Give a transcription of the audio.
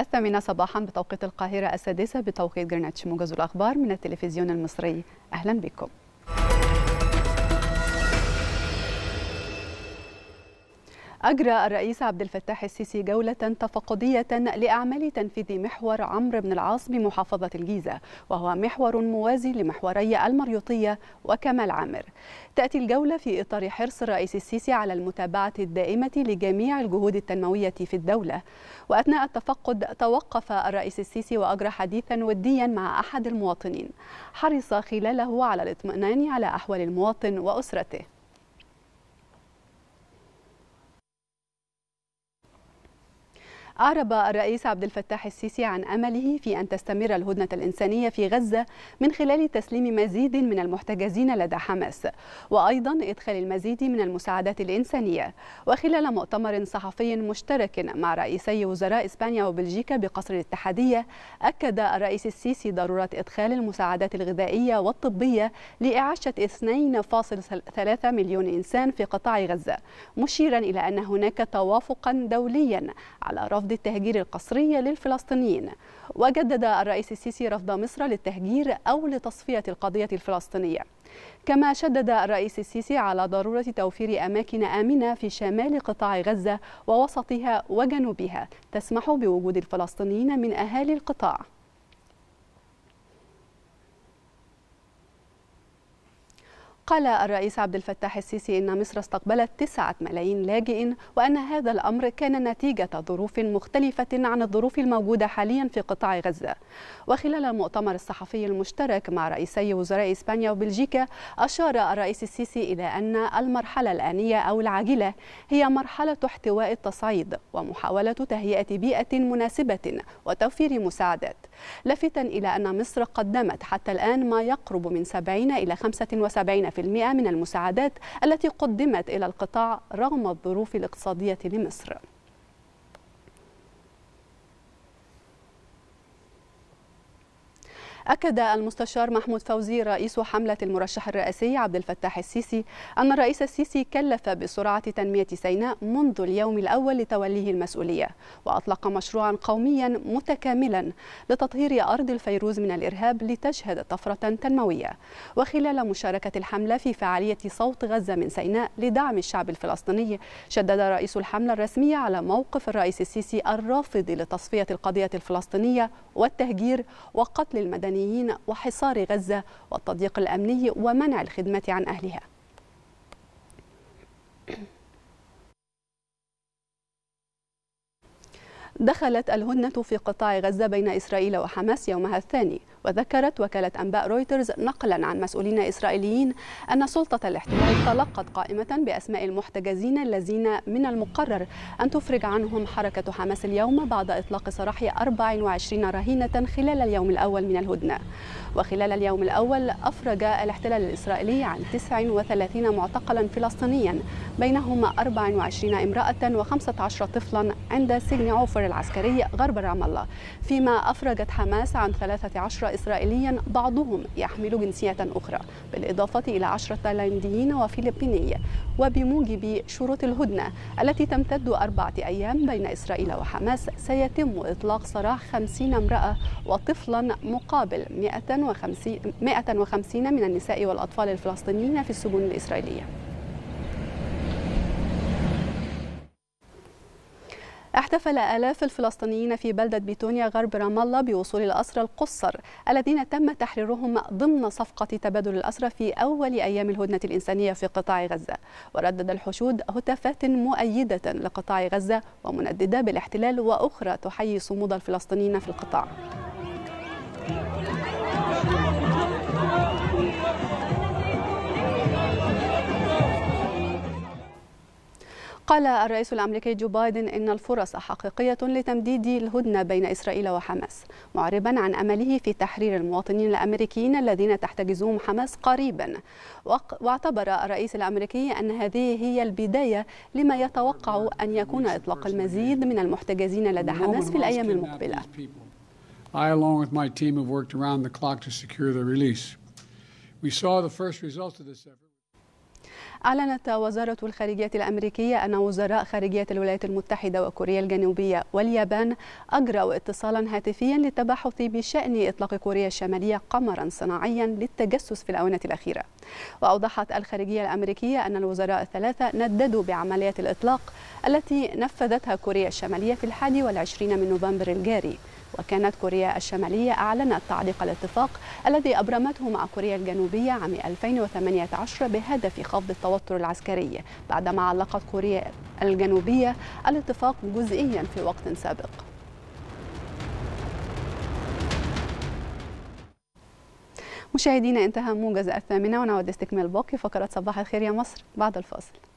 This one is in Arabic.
الثامنة صباحا بتوقيت القاهرة، السادسة بتوقيت جرينتش. موجز الأخبار من التلفزيون المصري، أهلا بكم. أجرى الرئيس عبد الفتاح السيسي جولة تفقدية لأعمال تنفيذ محور عمرو بن العاص بمحافظة الجيزة، وهو محور موازي لمحوري المريوطية وكمال عامر. تأتي الجولة في إطار حرص الرئيس السيسي على المتابعة الدائمة لجميع الجهود التنموية في الدولة. وأثناء التفقد توقف الرئيس السيسي وأجرى حديثا وديا مع أحد المواطنين، حرص خلاله على الاطمئنان على أحوال المواطن وأسرته. أعرب الرئيس عبد الفتاح السيسي عن أمله في أن تستمر الهدنة الإنسانية في غزة من خلال تسليم مزيد من المحتجزين لدى حماس، وأيضا إدخال المزيد من المساعدات الإنسانية. وخلال مؤتمر صحفي مشترك مع رئيسي وزراء إسبانيا وبلجيكا بقصر الاتحادية، أكد الرئيس السيسي ضرورة إدخال المساعدات الغذائية والطبية لإعاشة 2.3 مليون إنسان في قطاع غزة، مشيرا إلى أن هناك توافقا دوليا على رفض التهجير القسري للفلسطينيين. وجدد الرئيس السيسي رفض مصر للتهجير أو لتصفية القضية الفلسطينية. كما شدد الرئيس السيسي على ضرورة توفير أماكن آمنة في شمال قطاع غزة ووسطها وجنوبها تسمح بوجود الفلسطينيين من أهالي القطاع. قال الرئيس عبد الفتاح السيسي إن مصر استقبلت 9 ملايين لاجئ، وأن هذا الأمر كان نتيجة ظروف مختلفة عن الظروف الموجودة حاليا في قطاع غزة. وخلال المؤتمر الصحفي المشترك مع رئيسي وزراء إسبانيا وبلجيكا، أشار الرئيس السيسي إلى أن المرحلة الآنية أو العاجلة هي مرحلة احتواء التصعيد ومحاولة تهيئة بيئة مناسبة وتوفير مساعدات، لافتا إلى أن مصر قدمت حتى الآن ما يقرب من 70 إلى 75% من المساعدات التي قدمت إلى القطاع رغم الظروف الاقتصادية لمصر. أكد المستشار محمود فوزي رئيس حملة المرشح الرئاسي عبد الفتاح السيسي أن الرئيس السيسي كلف بسرعة تنمية سيناء منذ اليوم الأول لتوليه المسؤولية، وأطلق مشروعا قوميا متكاملا لتطهير أرض الفيروز من الإرهاب لتشهد طفرة تنموية. وخلال مشاركة الحملة في فعالية صوت غزة من سيناء لدعم الشعب الفلسطيني، شدد رئيس الحملة الرسمية على موقف الرئيس السيسي الرافض لتصفية القضية الفلسطينية والتهجير وقتل المدنيين وحصار غزة والتضييق الأمني ومنع الخدمة عن أهلها. دخلت الهدنة في قطاع غزة بين إسرائيل وحماس يومها الثاني. وذكرت وكالة أنباء رويترز نقلا عن مسؤولين إسرائيليين أن سلطة الاحتلال تلقت قائمة بأسماء المحتجزين الذين من المقرر أن تفرج عنهم حركة حماس اليوم بعد إطلاق سراح 24 رهينة خلال اليوم الأول من الهدنة. وخلال اليوم الأول أفرج الاحتلال الإسرائيلي عن 39 معتقلا فلسطينيا، بينهم 24 امرأة و15 طفلا عند سجن عوفر العسكري غرب رام الله، فيما أفرجت حماس عن 13 إسرائيليا بعضهم يحمل جنسية أخرى، بالإضافة إلى 10 تايلانديين وفلبيني. وبموجب شروط الهدنة التي تمتد 4 أيام بين إسرائيل وحماس، سيتم إطلاق سراح 50 امرأة وطفلا مقابل 150 من النساء والأطفال الفلسطينيين في السجون الإسرائيلية. احتفل آلاف الفلسطينيين في بلدة بيتونيا غرب رام الله بوصول الأسرى القُصّر الذين تم تحريرهم ضمن صفقة تبادل الأسرى في أول أيام الهدنة الإنسانية في قطاع غزة. وردد الحشود هتافات مؤيدة لقطاع غزة ومنددة بالاحتلال، وأخرى تحيي صمود الفلسطينيين في القطاع. قال الرئيس الأمريكي جو بايدن إن الفرص حقيقية لتمديد الهدنة بين إسرائيل وحماس، معربا عن أمله في تحرير المواطنين الأمريكيين الذين تحتجزهم حماس قريبا. واعتبر الرئيس الأمريكي أن هذه هي البداية لما يتوقع أن يكون إطلاق المزيد من المحتجزين لدى حماس في الأيام المقبلة. I, along with my team, have worked around the clock to secure their release. We saw the first results of this effort. أعلنت وزارة الخارجية الأمريكية أن وزراء خارجية الولايات المتحدة وكوريا الجنوبية واليابان أجروا اتصالا هاتفيا للتباحث بشأن إطلاق كوريا الشمالية قمرا صناعيا للتجسس في الآونة الأخيرة. وأوضحت الخارجية الأمريكية أن الوزراء الثلاثة نددوا بعملية الإطلاق التي نفذتها كوريا الشمالية في 21 من نوفمبر الجاري. وكانت كوريا الشمالية أعلنت تعليق الاتفاق الذي أبرمته مع كوريا الجنوبية عام 2018 بهدف خفض التوتر العسكري، بعدما علقت كوريا الجنوبية الاتفاق جزئيا في وقت سابق. مشاهدينا، انتهى موجز 8 ونعود لاستكمال باقي فقرات صباح الخير يا مصر بعد الفاصل.